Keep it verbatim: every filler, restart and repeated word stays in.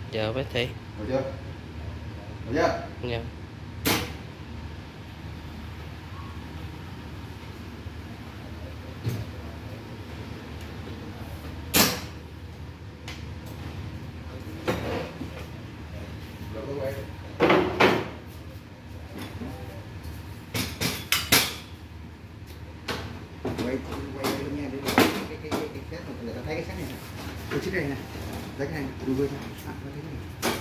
Giờ bác Thi. Được chưa? Được chưa? Dạ. Được không em? Quay quay lên nha để cái cái cái cái cái người ta thấy cái sắt này nè. Cái chiếc này nè. Lấy cái này đuôi thôi. À, thấy cái này.